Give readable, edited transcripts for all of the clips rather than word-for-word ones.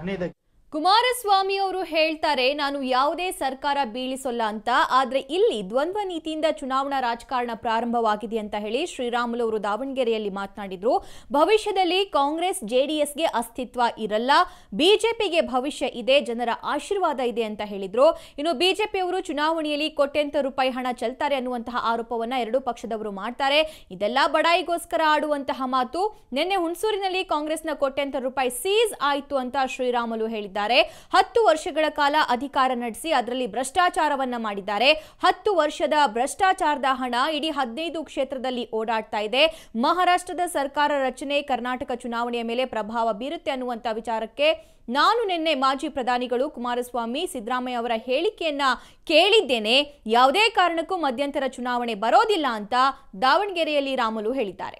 ಕುಮಾರಸ್ವಾಮಿ ಅವರು ಹೇಳ್ತಾರೆ ನಾನು ಯಾವುದೇ ಸರ್ಕಾರ ಬೀಳಿಸಲ್ಲ ಅಂತ. ಆದ್ರೆ ಇಲ್ಲಿ ದ್ವಂದ್ವ ನೀತಿಯಿಂದ ಚುನಾವಣಾ ರಾಜಕಾರಣ ಪ್ರಾರಂಭವಾಗಿದೆ ಅಂತ ಹೇಳಿ ಶ್ರೀರಾಮುಲು ಅವರು ದಾವಣಗೆರೆಯಲ್ಲಿ ಮಾತನಾಡಿದ್ರು. ಭವಿಷ್ಯದಲ್ಲಿ ಕಾಂಗ್ರೆಸ್ ಜೆಡಿಎಸ್ಗೆ ಅಸ್ತಿತ್ವ ಇರಲ್ಲ, ಬಿಜೆಪಿಗೆ ಭವಿಷ್ಯ ಇದೆ, ಜನರ ಆಶೀರ್ವಾದ ಇದೆ ಅಂತ ಹೇಳಿದ್ರು. ಇನ್ನು ಬಿಜೆಪಿಯವರು ಚುನಾವಣೆಯಲ್ಲಿ ಕೋಟ್ಯಂತರ ರೂಪಾಯಿ ಹಣ ಚೆಲ್ತಾರೆ ಅನ್ನುವಂತಹ ಆರೋಪವನ್ನ ಎರಡೂ ಪಕ್ಷದವರು ಮಾಡ್ತಾರೆ. ಇದೆಲ್ಲ ಬಡಾಯಿಗೋಸ್ಕರ ಆಡುವಂತಹ ಮಾತು. ನಿನ್ನೆ ಹುಣಸೂರಿನಲ್ಲಿ ಕಾಂಗ್ರೆಸ್ನ ಕೋಟ್ಯಂತರ ರೂಪಾಯಿ ಸೀಸ್ ಆಯಿತು ಅಂತ ಶ್ರೀರಾಮುಲು ಹೇಳಿದ್ದಾರೆ. 10 ವರ್ಷಗಳ ಕಾಲ ಅಧಿಕಾರ ನಡೆಸಿ ಅದರಲ್ಲಿ ಭ್ರಷ್ಟಾಚಾರವನ್ನ ಮಾಡಿದ್ದಾರೆ. 10 ವರ್ಷದ ಭ್ರಷ್ಟಾಚಾರದ ಹಣ ಇಡೀ 15 ಕ್ಷೇತ್ರದಲ್ಲಿ ಓಡಾಡ್ತಾ ಇದೆ. ಮಹಾರಾಷ್ಟ್ರದ ಸರ್ಕಾರ ರಚನೆ ಕರ್ನಾಟಕ ಚುನಾವಣೆಯ ಮೇಲೆ ಪ್ರಭಾವ ಬೀರುತ್ತೆ ಅನ್ನುವಂತ ವಿಚಾರಕ್ಕೆ ನಾನು ನಿನ್ನೆ ಮಾಜಿ ಪ್ರಧಾನಿಗಳು ಕುಮಾರಸ್ವಾಮಿ, ಸಿದ್ದರಾಮಯ್ಯ ಅವರ ಹೇಳಿಕೆಯನ್ನ ಕೇಳಿದ್ದೇನೆ. ಯಾವುದೇ ಕಾರಣಕ್ಕೂ ಮಧ್ಯಂತರ ಚುನಾವಣೆ ಬರೋದಿಲ್ಲ ಅಂತ ದಾವಣಗೆರೆಯಲ್ಲಿ ರಾಮುಲು ಹೇಳಿದ್ದಾರೆ.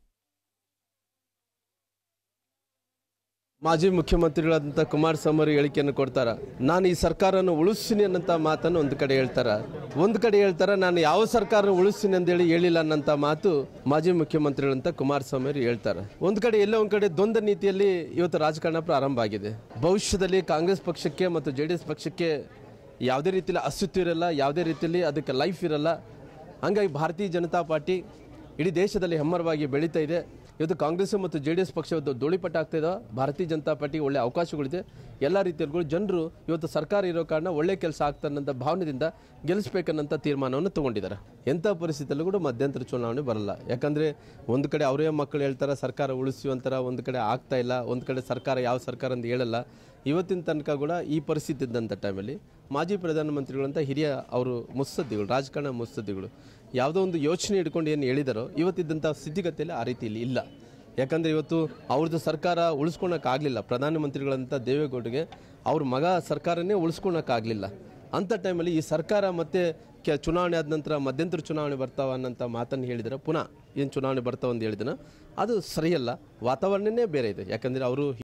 ಮಾಜಿ ಮುಖ್ಯಮಂತ್ರಿಗಳಾದಂಥ ಕುಮಾರಸ್ವಾಮಿ ಹೇಳಿಕೆಯನ್ನು ಕೊಡ್ತಾರೆ. ನಾನು ಈ ಸರ್ಕಾರನ ಉಳಿಸ್ತೀನಿ ಅನ್ನೋಂಥ ಮಾತನ್ನು ಒಂದು ಕಡೆ ಹೇಳ್ತಾರೆ, ನಾನು ಯಾವ ಸರ್ಕಾರ ಉಳಿಸ್ತೀನಿ ಅಂತೇಳಿ ಹೇಳಿಲ್ಲ ಅನ್ನೋಂಥ ಮಾತು ಮಾಜಿ ಮುಖ್ಯಮಂತ್ರಿಗಳಂತ ಕುಮಾರಸ್ವಾಮಿ ಅವರು ಹೇಳ್ತಾರೆ. ಒಂದು ಕಡೆ ಎಲ್ಲೋ ಒಂದು ಕಡೆ ದ್ವಂದ್ವ ನೀತಿಯಲ್ಲಿ ಇವತ್ತು ರಾಜಕಾರಣ ಪ್ರಾರಂಭ ಆಗಿದೆ. ಭವಿಷ್ಯದಲ್ಲಿ ಕಾಂಗ್ರೆಸ್ ಪಕ್ಷಕ್ಕೆ ಮತ್ತು JDS ಪಕ್ಷಕ್ಕೆ ಯಾವುದೇ ರೀತಿಯಲ್ಲಿ ಅಸ್ತಿತ್ವ ಇರಲ್ಲ, ಯಾವುದೇ ರೀತಿಯಲ್ಲಿ ಅದಕ್ಕೆ ಲೈಫ್ ಇರಲ್ಲ. ಹಂಗಾಗಿ ಭಾರತೀಯ ಜನತಾ ಪಾರ್ಟಿ ಇಡೀ ದೇಶದಲ್ಲಿ ಹೆಮ್ಮರವಾಗಿ ಬೆಳೀತಾ ಇದೆ. ಇವತ್ತು ಕಾಂಗ್ರೆಸ್ ಮತ್ತು JDS ಪಕ್ಷ ಧೂಳಿಪಟ ಆಗ್ತಾ ಇದೆ. ಭಾರತೀಯ ಜನತಾ ಪಾರ್ಟಿಗೆ ಒಳ್ಳೆ ಅವಕಾಶಗಳಿದೆ. ಎಲ್ಲ ರೀತಿಯಲ್ಲೂ ಜನರು ಇವತ್ತು ಸರ್ಕಾರ ಇರೋ ಕಾರಣ ಒಳ್ಳೆ ಕೆಲಸ ಆಗ್ತಾನಂತ ಭಾವನೆಯಿಂದ ಗೆಲ್ಲಿಸಬೇಕನ್ನಂಥ ತೀರ್ಮಾನವನ್ನು ತೊಗೊಂಡಿದ್ದಾರೆ. ಎಂಥ ಪರಿಸ್ಥಿತಿಯಲ್ಲೂ ಕೂಡ ಮಧ್ಯಂತರ ಚುನಾವಣೆ ಬರಲ್ಲ. ಯಾಕಂದರೆ ಒಂದು ಕಡೆ ಅವರೇ ಮಕ್ಕಳು ಹೇಳ್ತಾರೆ ಸರ್ಕಾರ ಉಳಿಸಿ ಅಂತಾರೆ, ಒಂದು ಕಡೆ ಆಗ್ತಾ ಇಲ್ಲ, ಒಂದು ಕಡೆ ಸರ್ಕಾರ ಯಾವ ಸರ್ಕಾರ ಅಂತ ಹೇಳಲ್ಲ. ಇವತ್ತಿನ ತನಕ ಕೂಡ ಈ ಪರಿಸ್ಥಿತಿ ಇದ್ದಂಥ ಟೈಮಲ್ಲಿ ಮಾಜಿ ಪ್ರಧಾನಮಂತ್ರಿಗಳಂತ ಹಿರಿಯ ಅವರು ಮುತ್ಸದ್ದಿಗಳು, ರಾಜಕಾರಣ ಮುತ್ಸದ್ದಿಗಳು ಯಾವುದೋ ಒಂದು ಯೋಚನೆ ಇಟ್ಕೊಂಡು ಏನು ಹೇಳಿದಾರೋ ಇವತ್ತಿದ್ದಂಥ ಸ್ಥಿತಿಗತಿಯಲ್ಲಿ ಆ ರೀತಿಯಲ್ಲಿ ಇಲ್ಲ. ಯಾಕಂದರೆ ಇವತ್ತು ಅವ್ರದ್ದು ಸರ್ಕಾರ ಉಳಿಸ್ಕೊಳಕ್ಕಾಗಲಿಲ್ಲ. ಪ್ರಧಾನಮಂತ್ರಿಗಳಂಥ ದೇವೇಗೌಡರಿಗೆ ಅವ್ರ ಮಗ ಸರ್ಕಾರನೇ ಉಳಿಸ್ಕೊಳಕ್ಕಾಗಲಿಲ್ಲ. ಅಂಥ ಟೈಮಲ್ಲಿ ಈ ಸರ್ಕಾರ ಮತ್ತೆ ಚುನಾವಣೆ ಆದ ನಂತರ ಮಧ್ಯಂತರ ಚುನಾವಣೆ ಬರ್ತಾವ ಅನ್ನೋಂಥ ಮಾತನ್ನು ಹೇಳಿದರೆ ಪುನಃ ಏನು ಚುನಾವಣೆ ಬರ್ತಾವ ಅಂತ ಹೇಳಿದನ ಅದು ಸರಿಯಲ್ಲ. ವಾತಾವರಣನೇ ಬೇರೆ ಇದೆ. ಯಾಕಂದರೆ ಅವರು